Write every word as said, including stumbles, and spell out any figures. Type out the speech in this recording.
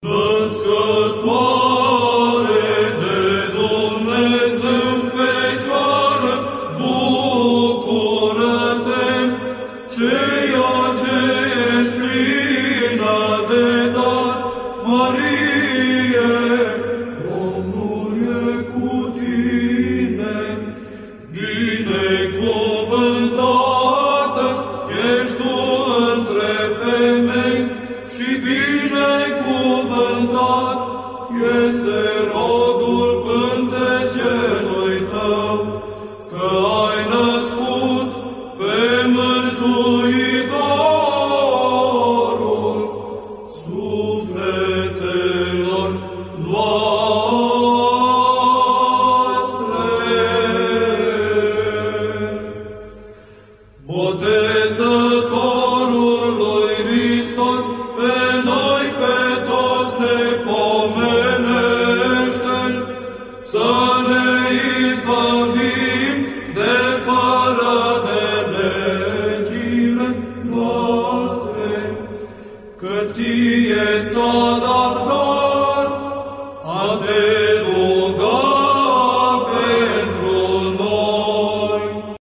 Născătoare de Dumnezeu, Fecioară, bucură-te, ceea ce ești plină de dar, Marie, Domnul e cu tine, binecuvântată ești tu între femei și binecuvântat este rodul pântecelui tău, că ai născut pe Mântuitorul sufletelor noastre. Botezătorul lui Hristos pe noi pe toți ne pomenește, să ne izbăvim de fără de legile noastre, că ție s-a dat